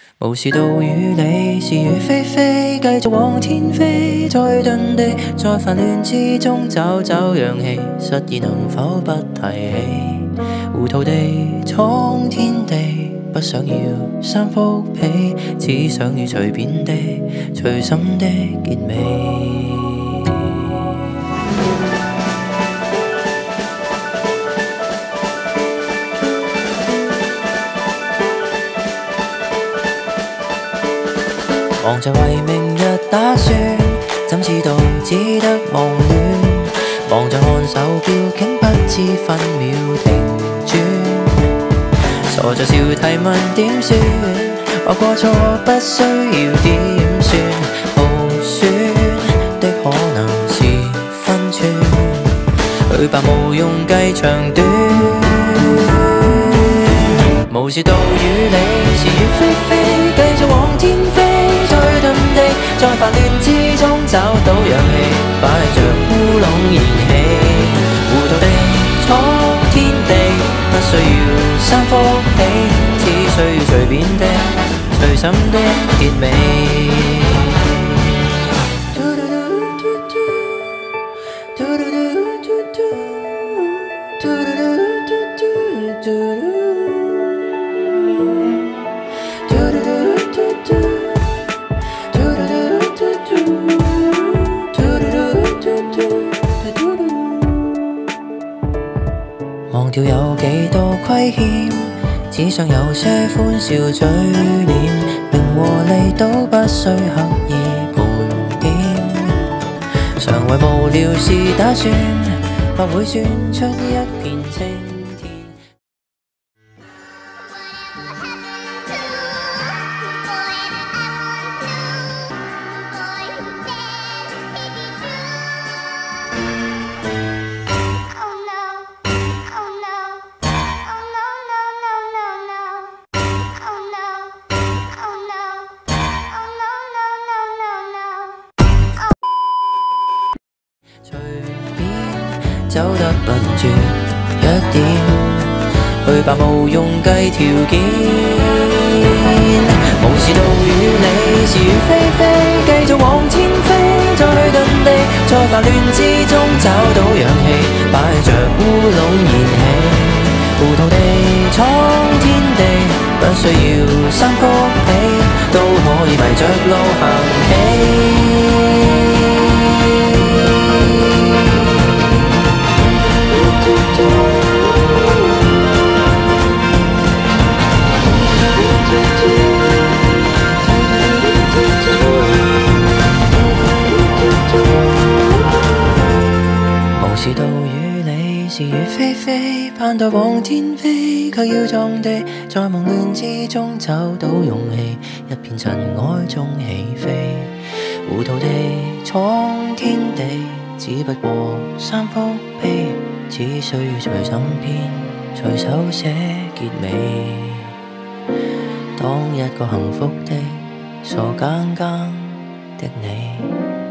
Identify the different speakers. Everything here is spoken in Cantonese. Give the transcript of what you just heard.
Speaker 1: 無視到與你是與非非，繼續往天飛，再遁地，在煩亂之中找找氧氣，失意能否不提起？糊塗地闖天地，不想要三幅被，只想要隨便地、隨心的結尾。忙着為明日打算，怎知道只得忙亂？忙着看手錶，竟不知分秒停轉。傻着笑提問點算？我過錯不需要點算，耗損的可能是分寸，去吧無用計長短。無視到與你是與非非，繼續往天飛，再遁地，在煩亂之中找到氧氣，擺着烏龍燃起，糊塗地闖天地，不需要三幅被，只需要隨便的、隨心的結尾。忘掉有幾多虧欠，只想有些歡笑嘴臉，名和利都不需刻意盤點，常為無聊事打算，或會算出一片青天。隨便走得笨拙一點，去吧無用計條件，無視到與你是與非非，繼續往天飛，再遁地，在煩亂之中找到氧氣，擺着烏龍燃起，糊塗地闖天地，不需要三幅被，都可以迷着路行起。無視到與你是與非非，盼待往天飛，卻要撞地，在夢亂之中找到勇氣，一片塵埃中起飛，糊塗地闖天地，只不過三幅被，只需要隨心編，隨手寫結尾，當一個幸福的傻更更的你。